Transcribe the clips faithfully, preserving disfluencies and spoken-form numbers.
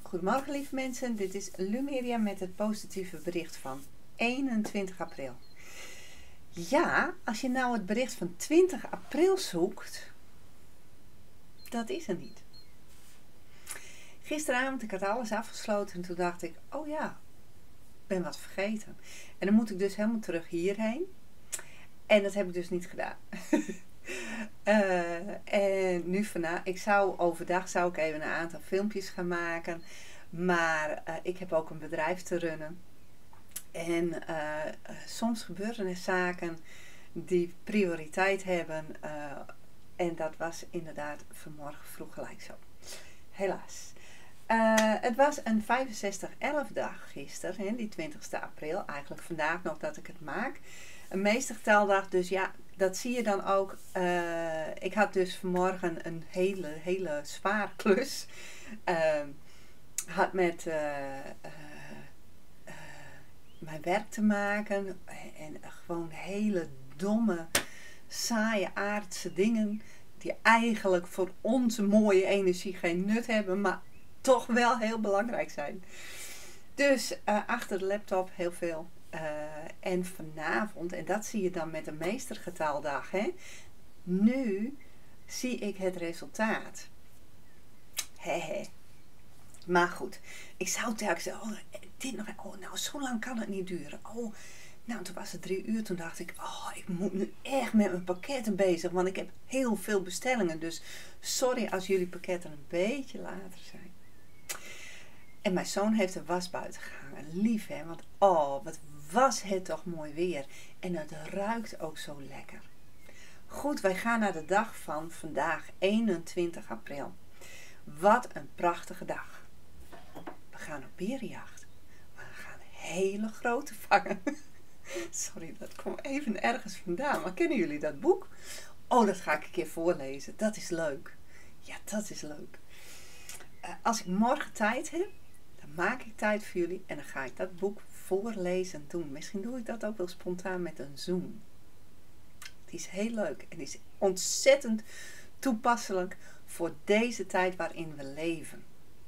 Goedemorgen lieve mensen, dit is Lumeria met het positieve bericht van eenentwintig april. Ja, als je nou het bericht van twintig april zoekt, dat is er niet. Gisteravond, ik had alles afgesloten en toen dacht ik, oh ja, ik ben wat vergeten. En dan moet ik dus helemaal terug hierheen. En dat heb ik dus niet gedaan. uh, en nu vandaag, ik zou overdag zou ik even een aantal filmpjes gaan maken. Maar uh, ik heb ook een bedrijf te runnen. En uh, uh, soms gebeuren er zaken die prioriteit hebben. Uh, en dat was inderdaad vanmorgen vroeg gelijk zo. Helaas. Uh, het was een vijfenzestig elf dag gisteren, hè, die twintigste april. Eigenlijk vandaag nog dat ik het maak. Een meestergetaldag, dus ja, dat zie je dan ook. Uh, ik had dus vanmorgen een hele, hele zware klus. Uh, had met uh, uh, uh, mijn werk te maken. En uh, gewoon hele domme, saaie aardse dingen. Die eigenlijk voor onze mooie energie geen nut hebben. Maar toch wel heel belangrijk zijn. Dus uh, achter de laptop heel veel. Uh, en vanavond, en dat zie je dan met de meestergetaldag, hè, nu zie ik het resultaat. Hehe. Maar goed, ik zou telkens zeggen, oh, dit nog, oh, nou zo lang kan het niet duren. Oh, nou toen was het drie uur, toen dacht ik, oh, ik moet nu echt met mijn pakketten bezig, want ik heb heel veel bestellingen. Dus sorry als jullie pakketten een beetje later zijn. En mijn zoon heeft de was buiten gehangen. Lief hè, want oh, wat was het toch mooi weer. En het ruikt ook zo lekker. Goed, wij gaan naar de dag van vandaag, eenentwintig april. Wat een prachtige dag. We gaan op berenjacht. We gaan hele grote vangen. Sorry, dat kwam even ergens vandaan. Maar kennen jullie dat boek? Oh, dat ga ik een keer voorlezen. Dat is leuk. Ja, dat is leuk. Uh, als ik morgen tijd heb, maak ik tijd voor jullie en dan ga ik dat boek voorlezen doen. Misschien doe ik dat ook wel spontaan met een Zoom. Het is heel leuk en is ontzettend toepasselijk voor deze tijd waarin we leven.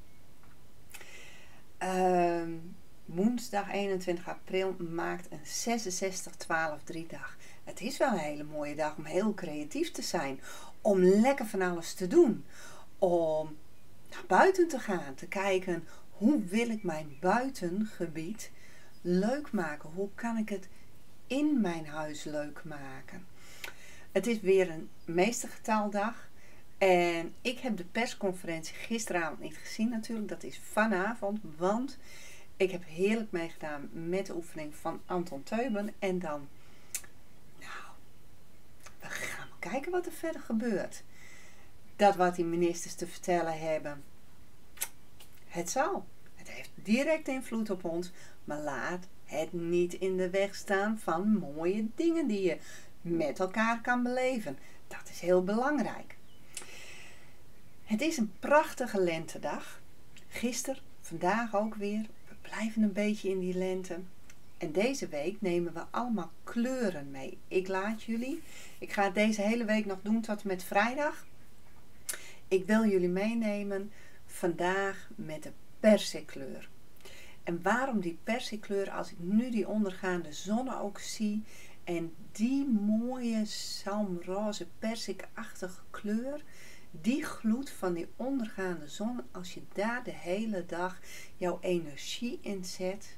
Uh, woensdag eenentwintig april maakt een zesenzestig twaalf drie dag. Het is wel een hele mooie dag om heel creatief te zijn. Om lekker van alles te doen. Om naar buiten te gaan, te kijken hoe wil ik mijn buitengebied leuk maken? Hoe kan ik het in mijn huis leuk maken? Het is weer een meestergetaldag. En ik heb de persconferentie gisteravond niet gezien natuurlijk. Dat is vanavond. Want ik heb heerlijk meegedaan met de oefening van Anton Teuben. En dan, nou, we gaan kijken wat er verder gebeurt. Dat wat die ministers te vertellen hebben. Het zal. Het heeft direct invloed op ons. Maar laat het niet in de weg staan van mooie dingen die je met elkaar kan beleven. Dat is heel belangrijk. Het is een prachtige lentedag. Gisteren, vandaag ook weer. We blijven een beetje in die lente. En deze week nemen we allemaal kleuren mee. Ik laat jullie. Ik ga het deze hele week nog doen tot en met vrijdag. Ik wil jullie meenemen vandaag met de persikkleur. En waarom die persikkleur? Als ik nu die ondergaande zon ook zie en die mooie zalmroze persikachtige kleur, die gloed van die ondergaande zon, als je daar de hele dag jouw energie in zet,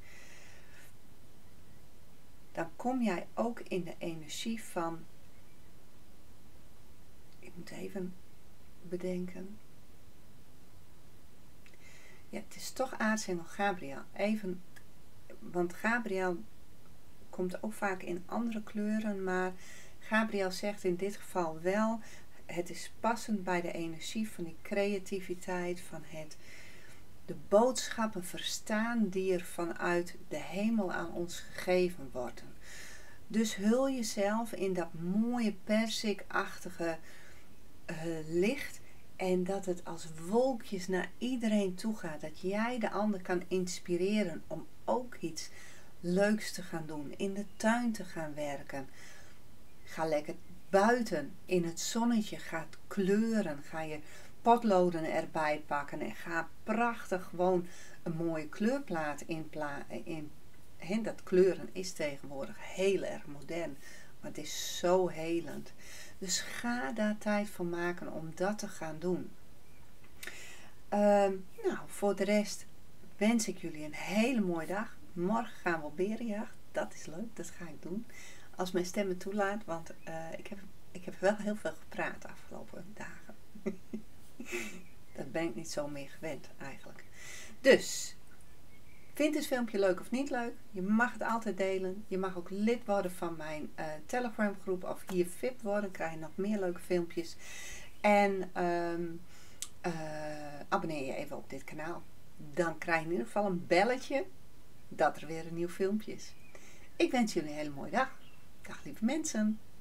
dan kom jij ook in de energie van, ik moet even bedenken. Ja, het is toch aartsengel Gabriel. Even, want Gabriel komt ook vaak in andere kleuren, maar Gabriel zegt in dit geval wel, het is passend bij de energie van die creativiteit, van het de boodschappen verstaan die er vanuit de hemel aan ons gegeven worden. Dus hul jezelf in dat mooie persikachtige uh, licht. En dat het als wolkjes naar iedereen toe gaat. Dat jij de ander kan inspireren om ook iets leuks te gaan doen. In de tuin te gaan werken. Ga lekker buiten in het zonnetje. Ga kleuren. Ga je potloden erbij pakken en ga prachtig gewoon een mooie kleurplaat inpla in. En dat kleuren is tegenwoordig heel erg modern, maar het is zo helend. Dus ga daar tijd voor maken om dat te gaan doen. Uh, nou, voor de rest wens ik jullie een hele mooie dag. Morgen gaan we op berenjacht. Dat is leuk, dat ga ik doen. Als mijn stem het toelaat, want uh, ik, heb, ik heb wel heel veel gepraat de afgelopen dagen. Dat ben ik niet zo meer gewend eigenlijk. Dus, vind het filmpje leuk of niet leuk? Je mag het altijd delen. Je mag ook lid worden van mijn uh, Telegram groep of hier V I P worden. Dan krijg je nog meer leuke filmpjes. En um, uh, abonneer je even op dit kanaal. Dan krijg je in ieder geval een belletje dat er weer een nieuw filmpje is. Ik wens jullie een hele mooie dag. Dag lieve mensen.